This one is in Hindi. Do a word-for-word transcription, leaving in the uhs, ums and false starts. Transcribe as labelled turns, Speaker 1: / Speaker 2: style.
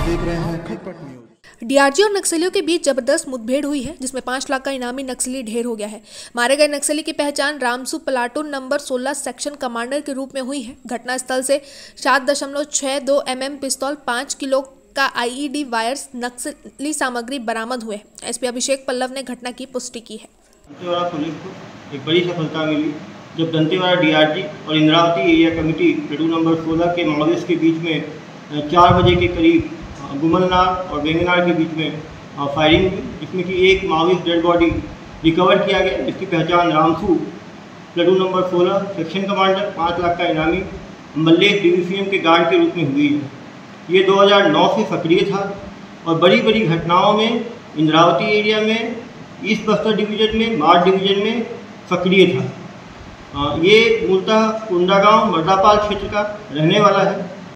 Speaker 1: देख रहे हैं खटपट न्यूज।
Speaker 2: डीआरजी और नक्सलियों के बीच जबरदस मुठभेड़ हुई है, जिसमें पांच लाख का इनामी नक्सली ढेर हो गया है। मारे गए नक्सली की पहचान रामसू प्लाटून नंबर सोलह सेक्शन कमांडर के रूप में हुई है। घटनास्थल से सात दशमलव छह दो एम एम पिस्तौल, पाँच किलो का आईईडी वायर्स, नक्सली सामग्री बरामद हुए। एसपी अभिषेक पल्लव ने घटना की पुष्टि की है।
Speaker 3: दंतेवाड़ा पुलिस को एक बड़ी सफलता मिली जब दंतेवाड़ा डीआरजी और Indravati area committee platoon number सोलह के माओवादियों के बीच में चार बजे के करीब गुमलनार और वेंगनार के बीच में फायरिंग हुई, जिसमें कि एक माओवादी डेड बॉडी रिकवर किया गया, जिसकी पहचान रामसू प्लाटून नंबर सोलह सेक्शन कमांडर, पाँच लाख का इनामी मल्लेश डीवीसीएम के गार्ड के रूप में हुई है। ये दो हज़ार नौ से सक्रिय था और बड़ी बड़ी घटनाओं में इंद्रावती एरिया में, ईस्ट बस्तर डिवीजन में, मार्ड डिवीजन में सक्रिय था। ये मूलतः कुंडागांव मर्दापाल क्षेत्र का रहने वाला है।